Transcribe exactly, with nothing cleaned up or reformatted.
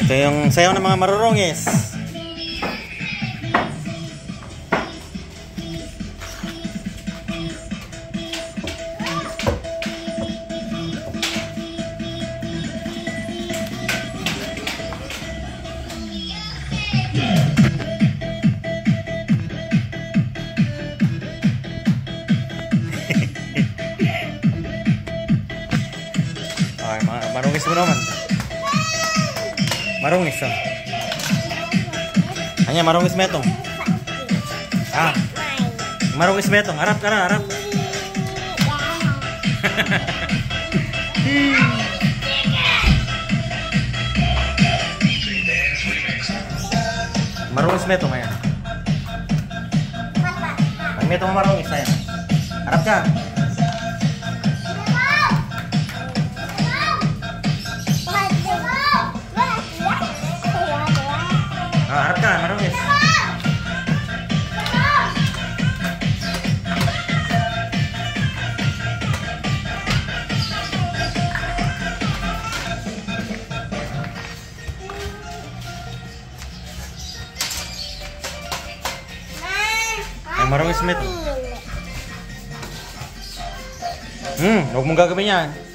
Ito yung sayaw ng mga marurungis. Ay, mga marungis mo naman. Marungis ah. Hanya marungis metong. Ah. Marungis metong. Harap ka na, harap. Marungis metong ayan. Pag metong marungis ayan. Harap ka. Ah, harap ka, marungis. Ay, marungis met. Hmm, huwag mong gagawin yan.